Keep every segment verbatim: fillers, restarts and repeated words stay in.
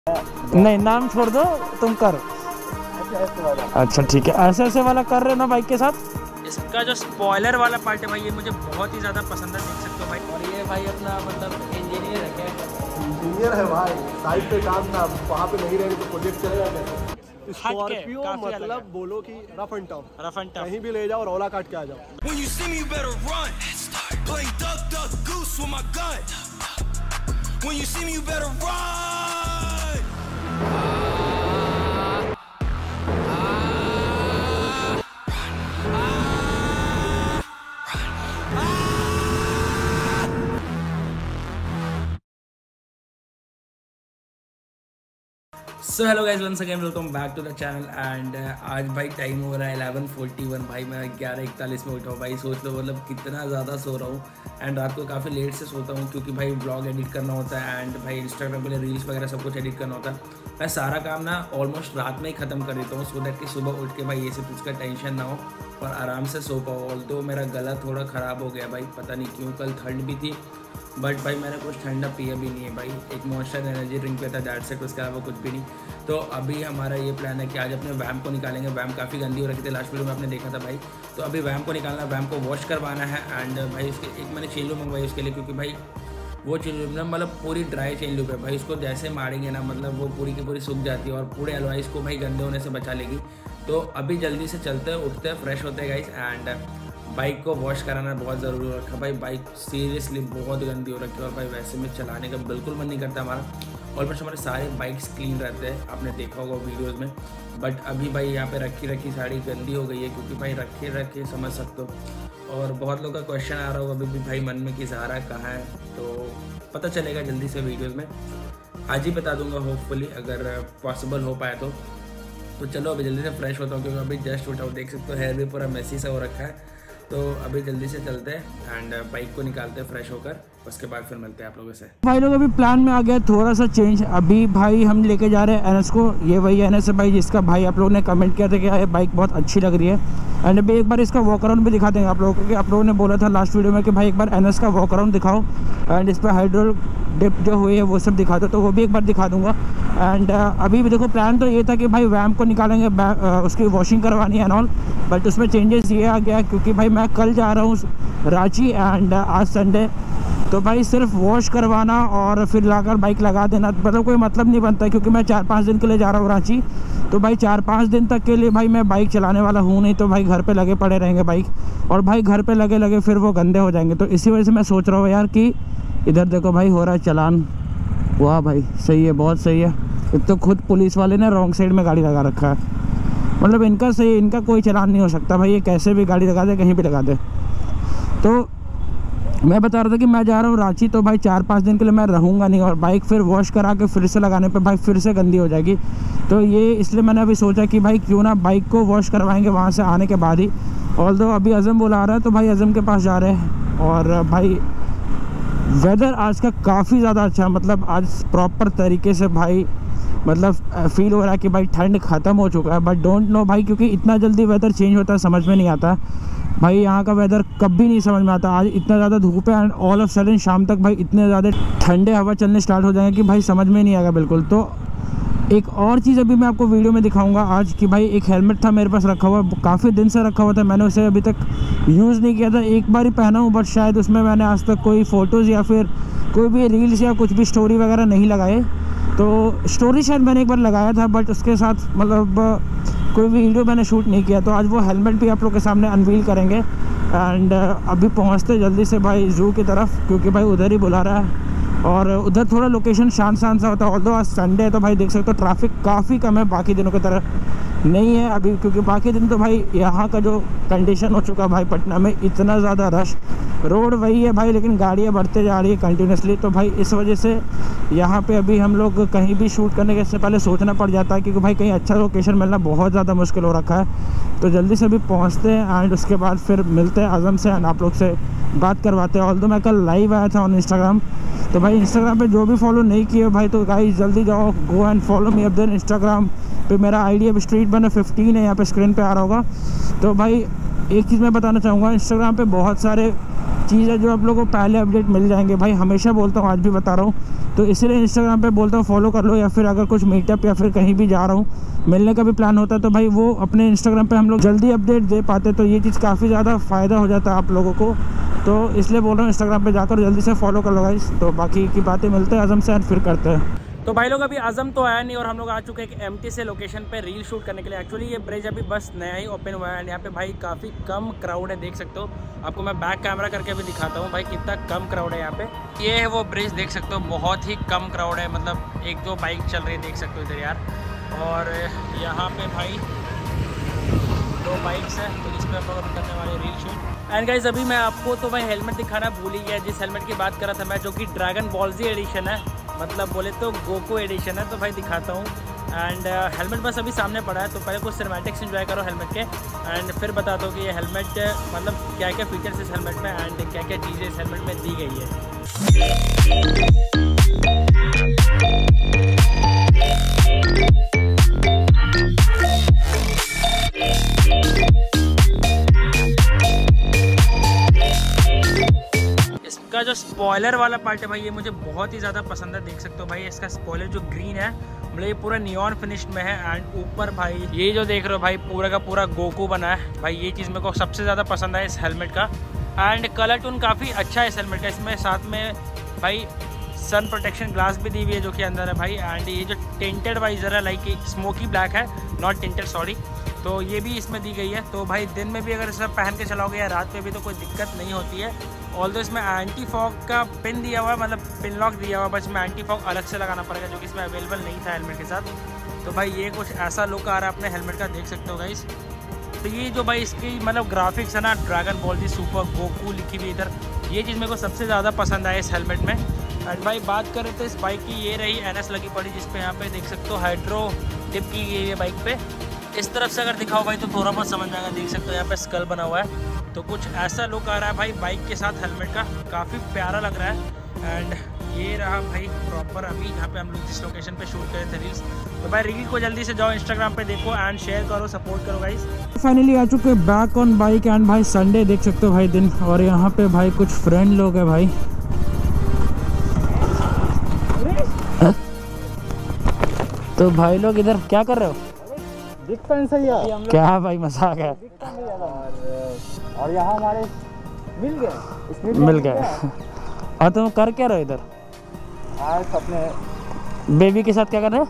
नहीं नाम छोड़ दो, तुम कर। अच्छा ठीक है, ऐसे ऐसे वाला कर रहे हो ना बाइक के साथ। इसका जो स्पॉइलर वाला पार्ट है भाई ये मुझे बहुत ही ज़्यादा पसंद है, देख सकते हो भाई। और ये भाई अपना मतलब इंजीनियर है, क्या इंजीनियर है भाई, साइड पे काम था, वहाँ पे नहीं रहेगी तो प्रोजेक्ट चलेगा कैसे। स्कॉर्पियो मतलब बोलो कि rough and tough, rough and tough, कहीं भी ले जाओ, रौला काट के आ जाओ। So hello guys, once again welcome back to the channel. And आज भाई टाइम हो रहा है इलेवन फोर्टी वन। भाई मैं ग्यारह इकतालीस में उठा हूँ। भाई सोच लो मतलब कितना ज़्यादा सो रहा हूँ। एंड रात को काफ़ी लेट से सोता हूँ क्योंकि भाई ब्लॉग एडिट करना होता है एंड भाई इंस्टाग्राम के लिए रील्स वगैरह सब कुछ एडिट करना होता है। मैं सारा काम ना ऑलमोस्ट रात में ही ख़त्म कर देता हूँ सो दैट कि सुबह उठ के भाई ये सब उसका टेंशन ना हो और आराम से सो पाओ। ऑल्दो मेरा गला थोड़ा ख़राब हो गया भाई, पता नहीं क्यों। कल ठंड भी थी बट भाई मैंने कुछ ठंडा पिया भी नहीं है भाई। एक मॉन्स्टर एनर्जी ड्रिंक पिया था, दैट सेट, उसके अलावा कुछ भी नहीं। तो अभी हमारा ये प्लान है कि आज अपने वैम को निकालेंगे। वैम काफ़ी गंदी हो रखी थी, लास्ट वीडियो में आपने देखा था भाई। तो अभी वैम को निकालना, वैम को वॉश करवाना है। एंड भाई उसके एक मैंने चेन लूप मंगवाई उसके लिए, क्योंकि भाई वो चेन लूप ना मतलब पूरी ड्राई चेन लूप है भाई। उसको जैसे मारेंगे ना मतलब वो पूरी की पूरी सूख जाती है और पूरे एलवाइस को भाई गंदे होने से बचा लेगी। तो अभी जल्दी से चलते हैं, उठते हैं, फ्रेश होते हैं गाइस। एंड बाइक को वॉश कराना बहुत ज़रूरी हो रखा है भाई। बाइक सीरियसली बहुत गंदी हो रखी है और भाई वैसे में चलाने का बिल्कुल मन नहीं करता हमारा। ऑलमोस्ट हमारे सारे बाइक्स क्लीन रहते हैं, आपने देखा होगा वीडियोस में। बट अभी भाई यहाँ पे रखी रखी साड़ी गंदी हो गई है क्योंकि भाई रखे रखे समझ सकते हो। और बहुत लोगों का क्वेश्चन आ रहा होगा अभी भी भाई मन में कि ज़ारा कहाँ है, तो पता चलेगा जल्दी से वीडियोज़ में। आज ही बता दूँगा होपफुली, अगर पॉसिबल हो पाए तो। तो चलो अभी जल्दी से फ्रेश होता हूँ क्योंकि अभी जस्ट उठा हूँ, देख सकते हो हेयर भी पूरा मैसी सा हो रखा है। तो अभी जल्दी से चलते हैं एंड बाइक को निकालते हैं फ्रेश होकर, उसके बाद फिर मिलते हैं आप लोगों से। भाई लोग अभी प्लान में आ गया थोड़ा सा चेंज। अभी भाई हम लेके जा रहे हैं एनएस को। ये वही एनएस है भाई जिसका भाई आप लोगों ने कमेंट किया था कि ये बाइक बहुत अच्छी लग रही है। एंड अभी एक बार इसका वॉक अराउंड भी दिखा देंगे आप लोगों को, क्योंकि आप लोगों ने बोला था लास्ट वीडियो में कि भाई एक बार एनएस का वॉक अराउंड दिखाओ एंड इस पर हाइड्रोल डिप जो हुई है वो सब दिखा दो, तो वो भी एक बार दिखा दूंगा। एंड अभी भी देखो प्लान तो ये था कि भाई वैम को निकालेंगे, उसकी वॉशिंग करवानी है एंड ऑल। बट उसमें चेंजेस ये आ गया क्योंकि भाई मैं कल जा रहा हूँ रांची एंड आज संडे। तो भाई सिर्फ वॉश करवाना और फिर लाकर बाइक लगा देना मतलब कोई मतलब नहीं बनता, क्योंकि मैं चार पाँच दिन के लिए जा रहा हूँ रांची। तो भाई चार पाँच दिन तक के लिए भाई मैं बाइक चलाने वाला हूँ नहीं, तो भाई घर पे लगे पड़े रहेंगे बाइक, और भाई घर पे लगे लगे फिर वो गंदे हो जाएंगे। तो इसी वजह से मैं सोच रहा हूँ यार कि इधर देखो भाई हो रहा है चलान। वाह भाई सही है, बहुत सही है। एक तो खुद पुलिस वाले ने रॉन्ग साइड में गाड़ी लगा रखा है, मतलब इनका सही, इनका कोई चलान नहीं हो सकता भाई, ये कैसे भी गाड़ी लगा दे, कहीं भी लगा दे। तो मैं बता रहा था कि मैं जा रहा हूँ रांची, तो भाई चार पाँच दिन के लिए मैं रहूँगा नहीं और बाइक फिर वॉश करा के फिर से लगाने पे भाई फिर से गंदी हो जाएगी। तो ये इसलिए मैंने अभी सोचा कि भाई क्यों ना बाइक को वॉश करवाएंगे वहाँ से आने के बाद ही। ऑल्दो अभी अज़म बुला रहा है तो भाई अज़म के पास जा रहे हैं। और भाई वेदर आज का काफ़ी ज़्यादा अच्छा, मतलब आज प्रॉपर तरीके से भाई मतलब फील हो रहा है कि भाई ठंड ख़त्म हो चुका है। बट डोंट नो भाई, क्योंकि इतना जल्दी वेदर चेंज होता है समझ में नहीं आता भाई। यहाँ का वेदर कभी नहीं समझ में आता। आज इतना ज़्यादा धूप है एंड ऑल ऑफ सडन शाम तक भाई इतने ज़्यादा ठंडे हवा चलने स्टार्ट हो जाएंगे कि भाई समझ में नहीं आएगा बिल्कुल। तो एक और चीज़ अभी मैं आपको वीडियो में दिखाऊंगा आज कि भाई एक हेलमेट था मेरे पास रखा हुआ, काफ़ी दिन से रखा हुआ था, मैंने उसे अभी तक यूज़ नहीं किया था। एक बार ही पहना हूँ बट शायद उसमें मैंने आज तक कोई फ़ोटोज़ या फिर कोई भी रील्स या कुछ भी स्टोरी वगैरह नहीं लगाए। तो स्टोरी शायद मैंने एक बार लगाया था बट उसके साथ मतलब कोई वीडियो मैंने शूट नहीं किया। तो आज वो हेलमेट भी आप लोग के सामने अनवील करेंगे। एंड अभी पहुंचते जल्दी से भाई ज़ू की तरफ, क्योंकि भाई उधर ही बुला रहा है और उधर थोड़ा लोकेशन शांत शांत सा होता है। ऑल्दो आज संडे है तो भाई देख सकते हो ट्रैफिक काफ़ी कम है, बाकी दिनों की तरह नहीं है अभी, क्योंकि बाकी दिन तो भाई यहाँ का जो कंडीशन हो चुका है भाई पटना में इतना ज़्यादा रश, रोड वही है भाई लेकिन गाड़ियाँ बढ़ते जा रही है कंटिन्यूसली। तो भाई इस वजह से यहाँ पे अभी हम लोग कहीं भी शूट करने के से पहले सोचना पड़ जाता है, क्योंकि भाई कहीं अच्छा लोकेशन मिलना बहुत ज़्यादा मुश्किल हो रखा है। तो जल्दी से अभी पहुँचते हैं एंड उसके बाद फिर मिलते हैं आज़म से एंड आप लोग से बात करवाते हैं। ऑल्दो मैं कल लाइव आया था ऑन इंस्टाग्राम, तो भाई इंस्टाग्राम पे जो भी फॉलो नहीं किए भाई तो गाइस जल्दी जाओ, गो एंड फॉलो मी। अब देन इंस्टाग्राम पे मेरा आईडी अब स्ट्रीट बने फिफ्टीन है, यहाँ पे स्क्रीन पे आ रहा होगा। तो भाई एक चीज़ मैं बताना चाहूँगा, इंस्टाग्राम पे बहुत सारे चीज़ है जो आप लोगों को पहले अपडेट मिल जाएंगे भाई। हमेशा बोलता हूँ, आज भी बता रहा हूँ, तो इसलिए इंस्टाग्राम पे बोलता हूँ फॉलो कर लो, या फिर अगर कुछ मीटअप या फिर कहीं भी जा रहा हूँ मिलने का भी प्लान होता है तो भाई वो अपने इंस्टाग्राम पे हम लोग जल्दी अपडेट दे पाते, तो ये चीज़ काफ़ी ज़्यादा फ़ायदा हो जाता है आप लोगों को। तो इसलिए बोल रहा हूँ इंस्टाग्राम पे जाकर जल्दी से फॉलो कर लो गाइस। तो बाकी की बातें मिलते हैं आज़म से फिर करते हैं। तो भाई लोग अभी आज़म तो आया नहीं और हम लोग आ चुके हैं एक एमटी से लोकेशन पे रील शूट करने के लिए। एक्चुअली ये ब्रिज अभी बस नया ही ओपन हुआ है एंड यहाँ पे भाई काफ़ी कम क्राउड है, देख सकते हो। आपको मैं बैक कैमरा करके भी दिखाता हूँ भाई कितना कम क्राउड है यहाँ पे। ये है वो ब्रिज, देख सकते हो, बहुत ही कम क्राउड है, मतलब एक दो बाइक चल रही है, देख सकते हो इधर यार। और यहाँ पे भाई दो बाइक्स हैं तो जिस पर हम लोग करने वाले रील शूट। एंड गाइज अभी मैं आपको तो भाई हेलमेट दिखाना भूल ही गया, जिस हेलमेट की बात कर रहा था मैं, जो कि ड्रैगन बॉल जी एडिशन है, मतलब बोले तो गोकू एडिशन है। तो भाई दिखाता हूँ। एंड हेलमेट uh, बस अभी सामने पड़ा है, तो पहले कुछ सिनेमैटिक्स एंजॉय करो हेलमेट के एंड फिर बताता हूँ कि ये हेलमेट मतलब क्या क्या फीचर्स इस हेलमेट में एंड क्या क्या चीज़ें इस हेलमेट में दी गई है। इसका जो स्पॉइलर वाला पार्ट है भाई ये मुझे बहुत ही ज़्यादा पसंद है, देख सकते हो भाई। इसका स्पॉइलर जो ग्रीन है मतलब ये पूरा नियॉन फिनिश में है एंड ऊपर भाई ये जो देख रहे हो भाई पूरा का पूरा गोकू बना है भाई। ये चीज़ मेरे को सबसे ज़्यादा पसंद है इस हेलमेट का। एंड कलर टोन काफ़ी अच्छा है इस हेलमेट का। इसमें साथ में भाई सन प्रोटेक्शन ग्लास भी दी हुई है जो कि अंदर है भाई। एंड ये जो टिंटेड वाइजर है लाइक स्मोकी ब्लैक है, नॉट टिंटेड सॉरी, तो ये भी इसमें दी गई है। तो भाई दिन में भी अगर इसे पहन के चलाओगे या रात में भी तो कोई दिक्कत नहीं होती है। ऑल्दो इसमें एंटी फॉग का पिन दिया हुआ है, मतलब पिन लॉक दिया हुआ है, बस इसमें एंटी फॉग अलग से लगाना पड़ेगा जो कि इसमें अवेलेबल नहीं था हेलमेट के साथ। तो भाई ये कुछ ऐसा लुक आ रहा है अपने हेलमेट का, देख सकते हो गाइस। तो ये जो भाई इसकी मतलब ग्राफिक्स है ना, Dragon Ball Z super Goku लिखी हुई इधर, ये चीज़ मेरे को सबसे ज़्यादा पसंद आया इस हेलमेट में। एंड भाई बात करें तो इस बाइक की ये रही एन एस लगी पड़ी, जिसपे यहाँ पे देख सकते हो हाइड्रो टिप की गई है बाइक पे। इस तरफ से अगर दिखाओ भाई तो थोड़ा बहुत समझ में आएगा, देख सकते हो यहाँ पे स्कल बना हुआ है। तो कुछ ऐसा लुक आ रहा है भाई बाइक के साथ हेलमेट का, काफ़ी प्यारा लग रहा है। एंड ये रहा भाई प्रॉपर अभी जहाँ पे हम लोग जिस लोकेशन पे शूट करे थे रील्स। तो भाई रील को जल्दी से जाओ इंस्टाग्राम पे देखो एंड शेयर करो, सपोर्ट करो गाइस। फाइनली आ चुके बैक ऑन बाइक एंड भाई संडे देख सकते हो भाई दिन, और यहाँ पे भाई कुछ फ्रेंड लोग हैं भाई। तो भाई लोग इधर क्या कर रहे हो? क्या भाई मजाक है। और यहाँ हमारे मिल गए मिल गए और तुम कर क्या रहे हो इधर? आज अपने बेबी के साथ क्या कर रहे हो?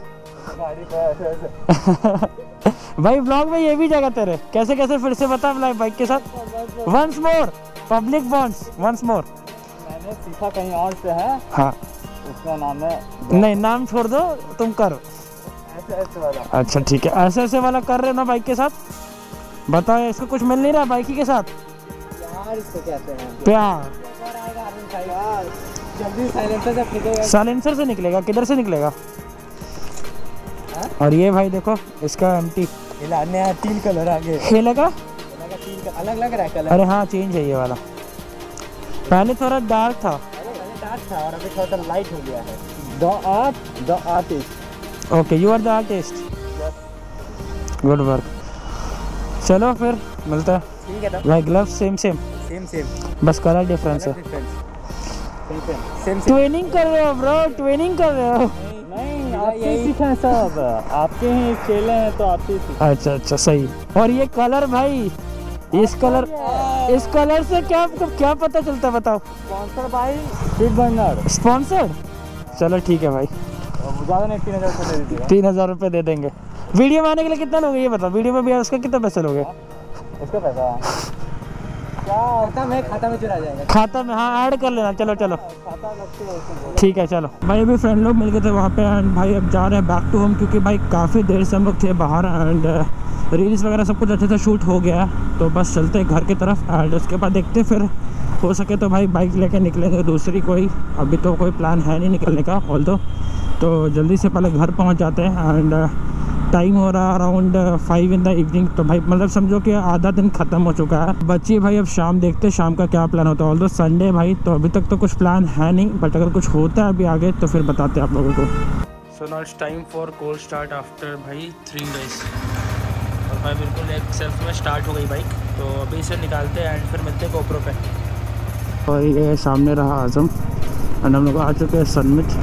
भाई ब्लॉग में ये भी जगह तेरे कैसे कैसे फिर से बता बाइक के साथ। Once more public bonds once more. मैंने सीखा कहीं और से है। हाँ उसका नाम है, नहीं नाम छोड़ दो, तुम करो ऐसे ऐसे वाला। अच्छा ठीक है, ऐसे ऐसे वाला कर रहे हो ना बाइक के साथ। बताओ इसको कुछ मिल नहीं रहा बाइक के साथ? यार इसको कहते हैं प्यार। जल्दी साइलेंसर से निकलेगा। साइलेंसर से निकलेगा? किधर से निकलेगा? हा? और ये भाई देखो इसका एमटी नया तीन कलर आगे खेलेगा, तीन अलग लग रहा है कलर। अरे हाँ चेंज है ये वाला, पहले थोड़ा डार्क था डार्क था और अभी थोड़ा सा लाइट हो गया है। The art the artist. Okay you are the artist, good work. चलो फिर मिलता है। ठीक है भाई gloves same same same same बस कलर डिफरेंस है। सेम ट्विनिंग कर रहे हो ब्रो, ट्विनिंग कर रहे हो? नहीं आपसे सीखा सब, आपके ही चेले हैं तो आपसे सीखा। अच्छा अच्छा सही। और ये कलर भाई, इस कलर इस कलर से क्या क्या पता चलता है बताओ? Sponsor by speed burner. Sponsored? चलो ठीक है भाई, ज़्यादा नहीं, तीन हज़ार रुपये दे दीजिएगा। तीन हज़ार रुपये दे देंगे। वीडियो में आने के लिए कितना लोगे ये बताओ? वीडियो में भी उसका कितना पैसे लोगे? उसका पैसा क्या खाता में खाता में चला जाएगा। खाता में हाँ ऐड कर लेना। चलो चलो खाता लगते है ठीक है चलो। भाई अभी फ्रेंड लोग मिल गए थे वहाँ पे एंड भाई अब जा रहे हैं बैक टू होम, क्योंकि भाई काफ़ी देर से हम लोग थे बाहर एंड रील्स वगैरह सब कुछ अच्छे से शूट हो गया है। तो बस चलते हैं घर की तरफ एंड उसके बाद देखते फिर हो सके तो भाई बाइक लेके निकलेंगे दूसरी कोई। अभी तो कोई प्लान है नहीं निकलने का ऑल दो, तो जल्दी से पहले घर पहुंच जाते हैं। एंड टाइम हो रहा है around five in the evening, तो भाई मतलब समझो कि आधा दिन ख़त्म हो चुका है। बच्ची भाई अब शाम देखते हैं शाम का क्या प्लान होता है। ऑल दो संडे भाई तो अभी तक तो कुछ प्लान है नहीं, बट अगर कुछ होता है अभी आगे तो फिर बताते हैं आप लोगों को। So now it's time for cold start after भाई थ्री डेज। और भाई बिल्कुल एक सेल्फ में स्टार्ट हो गई बाइक, तो अभी इसे निकालते हैं एंड फिर मिलते हैं गोप्रो पे। और ये सामने रहा आजम और हम लोग आ चुके हैं सनमित।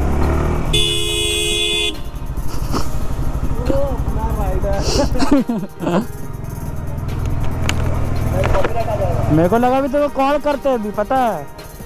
मेरे को लगा भी तो कॉल करते हैं अभी, पता है।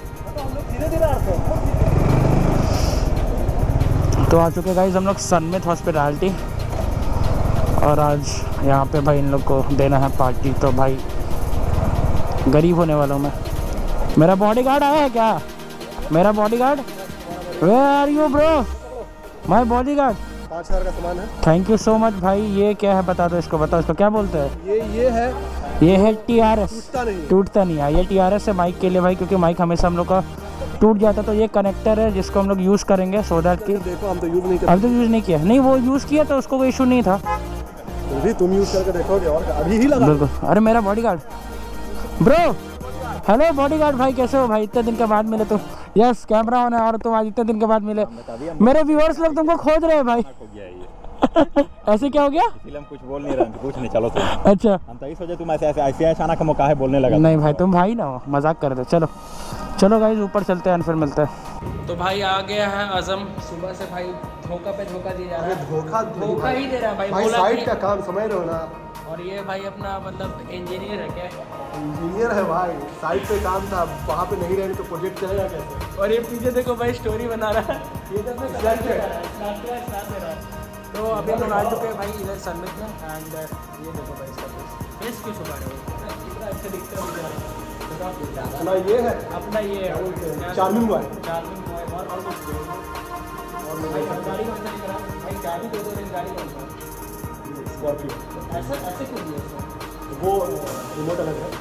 तो आ चुके गाइस हम लोग सनमित हॉस्पिटैलिटी और आज यहाँ पे भाई इन लोग को देना है पार्टी। तो भाई गरीब होने वाला हूँ मैं। मेरा बॉडीगार्ड आया है क्या? मेरा bodyguard, where are you bro? My bodyguard. पाँच हजार का सामान है। थैंक यू सो मच भाई। ये क्या है बता दो इसको, बताओ इसको क्या बोलते हैं? ये ये है ये है टी आर एस। टूटता नहीं, टूटता नहीं है। ये टी आर एस है माइक के लिए भाई, क्योंकि माइक हमेशा हम लोग का टूट जाता। तो ये कनेक्टर है जिसको हम लोग यूज़ करेंगे सो दैट कि देखो हम तो यूज़ नहीं करते। अब तो यूज़ नहीं किया। नहीं वो यूज़ किया तो उसको कोई इशू नहीं था। तो भी तुम यूज़ करके देखोगे और अभी ही लगा। बिल्कुल। अरे मेरा बॉडीगार्ड ब्रो, हेलो बॉडीगार्ड भाई, कैसे हो भाई? इतने दिन के बाद मिले तो। यस कैमरा ऑन है और तुम आज इतने दिन के बाद मिले। मेरे व्यूअर्स लोग तुमको खोज रहे हैं भाई। ऐसे क्या हो गया? इसलिए हम कुछ बोल नहीं रहे हैं, कुछ नहीं, चलो तुम। अच्छा हम तो इस वजह तुम ऐसे ऐसे ऐसे अचानक मौका है बोलने लगा। नहीं भाई तुम भाई ना हो, मजाक कर रहे थे। चलो चलो गाइस ऊपर चलते हैं फिर मिलते हैं। तो भाई आ गया है आजम, सुबह से भाई धोखा पे धोखा दिया जा रहा है। धोखा धोखा ही दे रहा है भाई, भाई बोला साइड कि- का काम समझ रहे हो ना। और ये भाई अपना मतलब इंजीनियर है क्या? इंजीनियर है भाई, साइड पे काम था, वहाँ पे नहीं रहेंगे तो प्रोजेक्ट चलेगा कैसे? और ये पीछे देखो भाई स्टोरी बना रहा है। ये तो अपने क्लास दे रहा है, क्लास दे रहा है, क्लास दे रहा है। तो अभी हम लोग आ चुके हैं भाई इधर सनमित में एंड ये देखो भाई इसका फेस फेस क्यों छुपा रहे हो? इतना अच्छे दिखते हो मुझे। अपना ये है, अपना ये है चार्मिंग बॉय। चार्मिंग बॉय और और कुछ और भाई गाड़ी कौन सा दिख रहा है? भाई गाड़ी दे दो, गाड़ी कौन सा? स्कॉर्पियो। ऐसा ऐसे क्यों दिया इसको? वो रिमोट अलग है,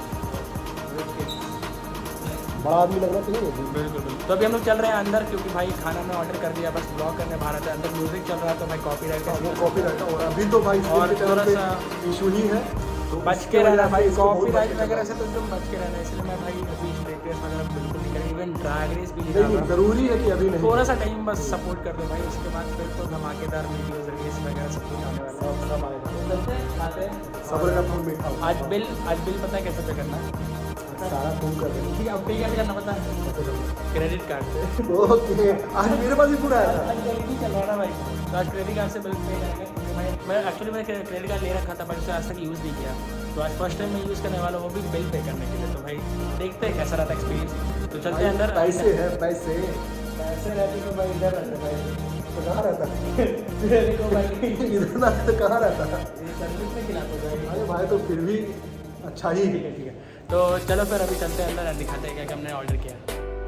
बड़ा आदमी लगना चाहिए। बिल्कुल बिल्कुल। तो अभी हम लोग चल रहे हैं अंदर क्योंकि भाई खाना में ऑर्डर कर दिया, बस ब्लॉग करने बाहर था। अंदर म्यूजिक चल रहा है तो भाई कॉपीराइट का वो कॉपी रहता है और अभी तो भाई और थोड़ा सा इशू ही है, तो बच उसके के रहना वजह से भाई, इसको बहुत कॉपीराइट बच के वगैरह रहना। से तो एकदम बच के रहना। इसलिए मैं भाई अभी स्ट्रेट रेस वगैरह बिल्कुल नहीं करेंगे, इवन ड्रैग रेस भी नहीं नहीं नहीं कर जरूरी है कि अभी नहीं। थोड़ा सा टाइम बस सपोर्ट कर दो भाई, उसके बाद फिर तो धमाकेदार वीडियोस रेस वगैरह सब कुछ आने वाला है। सब आएगा, तो चलते हैं, खाते हैं। सब्र का फल मीठा होता आज बिल आज बिल पता है कैसे पे करना है? है। सारा तुम कर रहे ठीक है, अब पे कैसे करना पता है? क्रेडिट कार्ड से। हो। ओके, आज मेरे पास भी पूरा आया था। आज क्रेडिट ही चल रहा है ना भाई, तो आज क्रेडिट कार्ड से बिल पे करेंगे। क्योंकि मैं मैं एक्चुअली मैं क्रेडिट कार्ड ले रखा था बट उसे आज तक यूज़ नहीं किया, तो आज फर्स्ट टाइम मैं यूज़ करने वाला हूँ, वो भी बिल पे करने के लिए। तो भाई देखते हैं कैसा रहता एक्सपीरियंस। तो चलते हैं अंदर। पैसे है, पैसे पैसे रहते तो भाई इधर रहते भाई, तो कहाँ रहता है? देखो भाई इधर ना तो कहाँ रहता है? ये सर्विस में खिलाते भाई। अरे भाई तो फिर भी अच्छा ही ठीक है ठीक है, तो चलो फिर अभी चलते हैं अंदर और दिखाते हैं क्या क्या हमने ऑर्डर किया।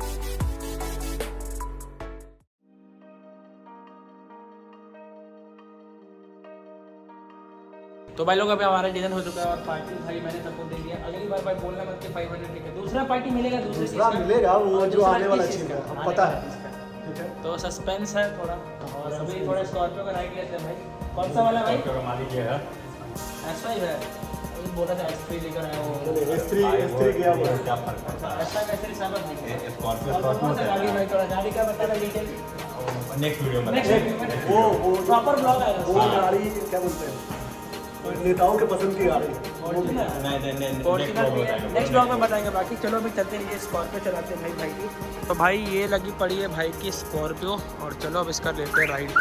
तो भाई लोग अभी हमारा डिनर हो चुका है और पार्टी भाई मैंने सबको दे दिया। अगली बार भाई बोलना मत कि फाइव हंड्रेड का दूसरा पार्टी मिलेगा, दूसरे दूसरा चीज़ का। मिलेगा, वो और जो दूसरा आने वाला किस चीज़ चीज़ है, का? अब आने पता वाला है। चीज़ का। ठीक है, तो सस्पेंस है थोड़ा, और अभी थोड़ा स्कॉर्पियो का राइड लेते हैं भाई। कौन सा वाला भाई? मालिक ये है एस फाइव है, अभी बोला था एस थ्री लेकर आया वो। एस थ्री एस थ्री गया हुआ है। क्या फर्क है? S five S three seven है। स्कॉर्पियो और कौन सा गाड़ी भाई? थोड़ा गाड़ी का बता डिटेल नेक्स्ट वीडियो में नेक्स्ट वो वो प्रॉपर ब्लॉग आएगा। वो गाड़ी क्या बोलते हैं, नेताओं के पसंद की गाड़ी। नहीं नहीं नहीं फॉर्च्यूनर भी है, नेक्स्ट ब्लॉग में बताएंगे। बाकी चलो अभी चलते हैं, ये स्कॉर्पियो चलाते हैं भाई भाई की। तो भाई ये लगी पड़ी है भाई की स्कॉर्पियो, और चलो अब इसका लेते हैं राइड।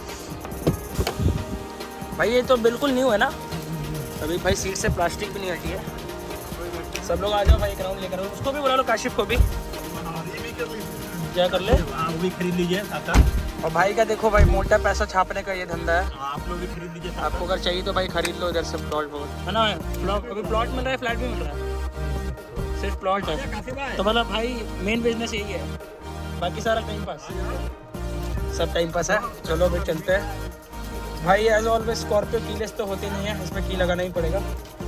भाई ये तो बिल्कुल न्यू है ना, अभी भाई सीट से प्लास्टिक भी नहीं हटी है। सब लोग आ जाओ भाई, एक राउंड लेकर आओ। उसको भी बुला लो, काशिफ को भी। क्या कर ले? वो भी खरीद लीजिए साथ। और भाई का देखो भाई, मोटा पैसा छापने का ये धंधा है। आप लोग भी खरीद लीजिए। आपको अगर चाहिए तो भाई खरीद लो इधर से प्लॉट बहुत है ना। प्लॉट अभी प्लॉट मिल रहा है, फ्लैट भी मिल रहा है, सिर्फ प्लॉट है। तो मतलब भाई मेन बिजनेस यही है, बाकी सारा टाइम पास, सब टाइम पास है। चलो अभी चलते हैं भाई। एज ऑलवेज स्कॉर्पियो कीलेस तो होती नहीं है, इसमें की लगाना ही पड़ेगा।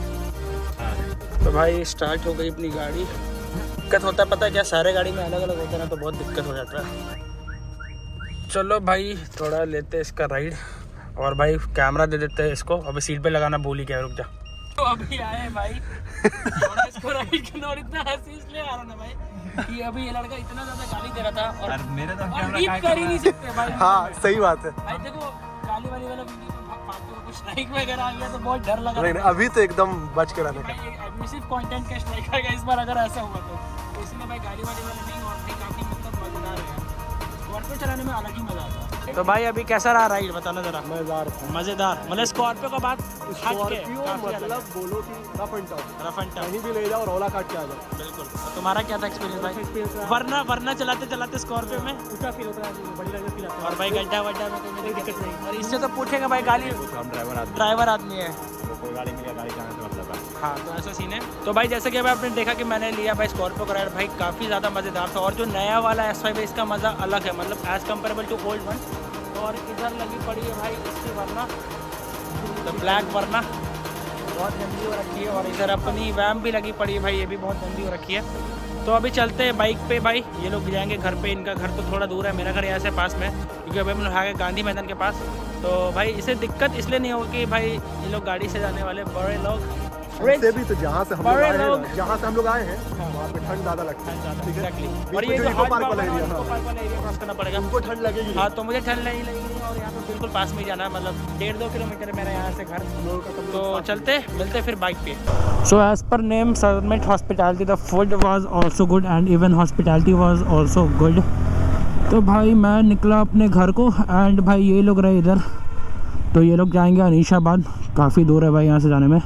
तो भाई स्टार्ट हो गई अपनी गाड़ी। दिक्कत होता है पता है क्या, सारे गाड़ी में अलग अलग होता है ना, तो बहुत दिक्कत हो जाता है। चलो भाई थोड़ा लेते हैं इसका राइड, और भाई कैमरा दे देते हैं इसको। अभी सीट पे लगाना भूल ही गया, रुक जा। तो अभी आए भाई थोड़ा इसको राइड करना, और इतना हंसी इसलिए आ रहा ना भाई कि अभी ये लड़का इतना ज्यादा गाली दे रहा था, और मेरे तो और बीप कर ही नहीं सकते भाई। हाँ सही बात है। भाई देखो गाली वाली वाला वीडियो में फालतू का कुछ स्ट्राइक वगैरह आ गया तो बहुत डर लगा। नहीं नहीं, अभी तो एकदम बच के रहने का। भाई एब्यूसिव कंटेंट का स्ट्राइक आएगा इस बार अगर ऐसा हुआ तो। तो इसमें भाई गाड़ी वाली वाले नहीं और भी काफ़ी मतलब मज़ेदार है। स्कॉर्पियो चलाने में अलग ही मज़ा आता है। तो भाई अभी कैसा रहा राइड बताना ज़रा। मजेदार था। मज़ेदार मतलब स्कॉर्पियो का बात स्कॉर्पियो मतलब बोलो कि rough and tough, rough and tough कहीं भी ले जाओ रोला काट के आ जाओ। बिल्कुल। तो तुम्हारा क्या था एक्सपीरियंस भाई? वरना वरना चलाते चलाते स्कॉर्पियो में ऊँचा फील होता है, बड़ी लगे फील आता है। और भाई गड्ढा वड्ढा में कोई दिक्कत नहीं। और इससे तो पूछेगा भाई गाली, हम ड्राइवर आदमी ड्राइवर आदमी है, कोई गाड़ी मिली गाड़ी जाने से मतलब है। हाँ तो ऐसा सीन है। तो भाई जैसे कि अभी आपने देखा कि मैंने लिया भाई स्कॉर्पियो का राइड, भाई काफ़ी ज़्यादा मज़ेदार था। और जो नया वाला एस फाइव है इसका मज़ा अलग है, मतलब as comparable to old one. और इधर लगी पड़ी है भाई इसकी वरना, तो ब्लैक वरना बहुत गंदी हो रखी है। और इधर अपनी वैम भी लगी पड़ी है भाई, ये भी बहुत गंदी हो रखी है। तो अभी चलते हैं बाइक पे भाई, ये लोग जाएंगे घर पे। इनका घर तो थोड़ा दूर है, मेरा घर यहाँ से पास में, क्योंकि अभी हम लोग आ गए गांधी मैदान के पास। तो भाई इसे दिक्कत इसलिए नहीं होगी कि भाई ये लोग गाड़ी से जाने वाले बड़े लोग से भी तो जहाँ से हम लोग बड़े आए लोग- हैं, जहाँ से हम लोग आए हैं हाँ। वहाँ पे ठंड ज़्यादा लगती है। ठीक है, Exactly। बीच और में ये जो जो इको हाट पार्क बाबा वाला है, एरिया, इको हाँ। पार्क वाला एरिया क्रॉस करना पड़ेगा। उनको ठंड लगेगी। हाँ तो मुझे ठंड नहीं लगेगी और यहाँ पे बिल्कुल पास में ही जाना है, मतलब डेढ़ दो किलोमीटर है मेरा यहाँ से घर। तो चलते मिलते फिर बाइक पे। So as per name Summit hospitality, the food was also good and even hospitality was also good. तो भाई मैं निकला अपने घर को एंड भाई ये लोग रहे इधर, तो ये लोग जाएंगे अनीशाबाद, काफ़ी दूर है भाई यहाँ से जाने में।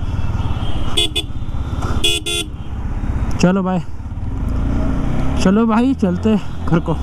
चलो भाई चलो भाई चलते घर को।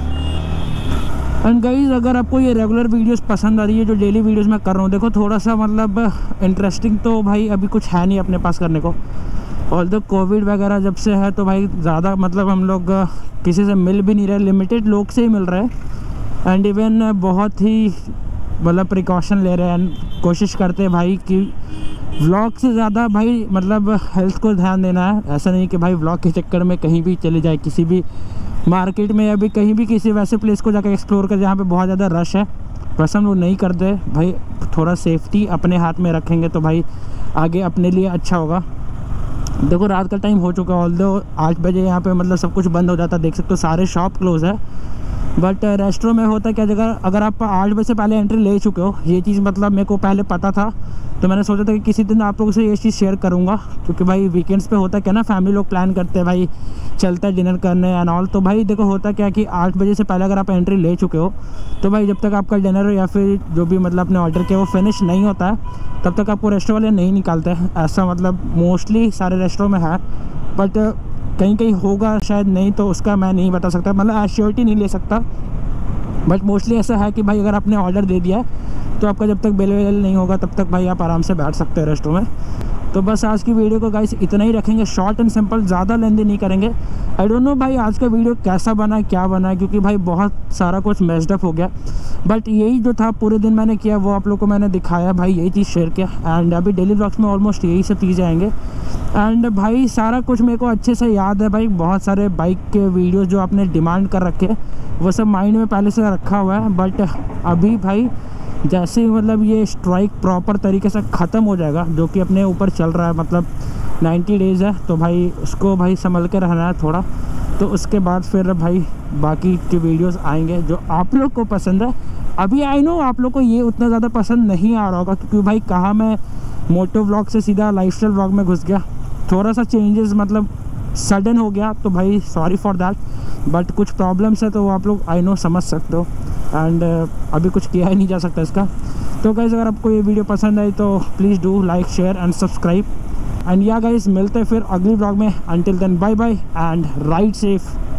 एंड गाइस अगर आपको ये रेगुलर वीडियोस पसंद आ रही है जो डेली वीडियोस मैं कर रहा हूँ, देखो थोड़ा सा मतलब इंटरेस्टिंग तो भाई अभी कुछ है नहीं अपने पास करने को। ऑल दो कोविड वगैरह जब से है तो भाई ज़्यादा मतलब हम लोग किसी से मिल भी नहीं रहे, लिमिटेड लोग से ही मिल रहे हैं। एंड इवन बहुत ही मतलब प्रिकॉशन ले रहे हैं, कोशिश करते हैं भाई कि व्लॉग से ज़्यादा भाई मतलब हेल्थ को ध्यान देना है। ऐसा नहीं कि भाई व्लॉग के चक्कर में कहीं भी चले जाए, किसी भी मार्केट में या भी कहीं भी किसी वैसे प्लेस को जाकर एक्सप्लोर कर जहाँ पे बहुत ज़्यादा रश है, बस हम लोग नहीं करते भाई। थोड़ा सेफ्टी अपने हाथ में रखेंगे तो भाई आगे अपने लिए अच्छा होगा। देखो रात का टाइम हो चुका है, ऑल्दो आठ बजे यहाँ पे मतलब सब कुछ बंद हो जाता है, देख सकते हो सारे शॉप क्लोज है। बट रेस्टोरेंट में होता है क्या, जगह अगर आप आठ बजे से पहले एंट्री ले चुके हो, ये चीज़ मतलब मेरे को पहले पता था, तो मैंने सोचा था कि किसी दिन आप लोगों से ये चीज़ शेयर करूँगा, क्योंकि भाई वीकेंड्स पे होता है क्या ना, फैमिली लोग प्लान करते हैं भाई चलता है डिनर करने एंड ऑल। तो भाई देखो होता क्या कि आठ बजे से पहले अगर आप एंट्री ले चुके हो तो भाई जब तक आपका डिनर या फिर जो भी मतलब आपने ऑर्डर किया वो फिनिश नहीं होता है तब तक आपको रेस्टोरेंट वाले नहीं निकालते हैं। ऐसा मतलब मोस्टली सारे रेस्टोरेंट में है, बट कहीं कहीं होगा शायद नहीं, तो उसका मैं नहीं बता सकता, मतलब एश्योरिटी नहीं ले सकता। बट मोस्टली ऐसा है कि भाई अगर आपने ऑर्डर दे दिया तो आपका जब तक बिल विल नहीं होगा तब तक भाई आप आराम से बैठ सकते हैं रेस्टोरेंट में। तो बस आज की वीडियो को गाइस इतना ही रखेंगे, शॉर्ट एंड सिंपल, ज़्यादा लेंथी नहीं करेंगे। आई डोंट नो भाई आज का वीडियो कैसा बना क्या बना, क्योंकि भाई बहुत सारा कुछ मेस्ड अप हो गया। बट यही जो था पूरे दिन मैंने किया वो आप लोग को मैंने दिखाया भाई, यही चीज़ शेयर किया। एंड अभी डेली ब्लॉग्स में ऑलमोस्ट यही सब चीज़ें आएंगे। एंड भाई सारा कुछ मेरे को अच्छे से याद है भाई, बहुत सारे बाइक के वीडियोज़ जो आपने डिमांड कर रखे वो सब माइंड में पहले से रखा हुआ है। बट अभी भाई जैसे ही मतलब ये स्ट्राइक प्रॉपर तरीके से ख़त्म हो जाएगा, जो कि अपने ऊपर चल रहा है, मतलब नाइन्टी डेज़ है, तो भाई उसको भाई संभल के रहना है थोड़ा। तो उसके बाद फिर भाई बाकी के वीडियोस आएंगे जो आप लोग को पसंद है। अभी आई नो आप लोग को ये उतना ज़्यादा पसंद नहीं आ रहा होगा, क्योंकि भाई कहाँ मैं मोटो व्लॉग से सीधा लाइफस्टाइल व्लॉग में घुस गया, थोड़ा सा चेंजेस मतलब सडन हो गया, तो भाई सॉरी फॉर दैट। बट कुछ प्रॉब्लम्स है तो वो आप लोग आई नो समझ सकते हो, एंड uh, अभी कुछ किया ही नहीं जा सकता इसका। तो गाइज़ अगर आपको ये वीडियो पसंद आई तो please do like share and subscribe. And yeah guys मिलते हैं फिर अगली व्लॉग में। Until then bye bye and ride safe.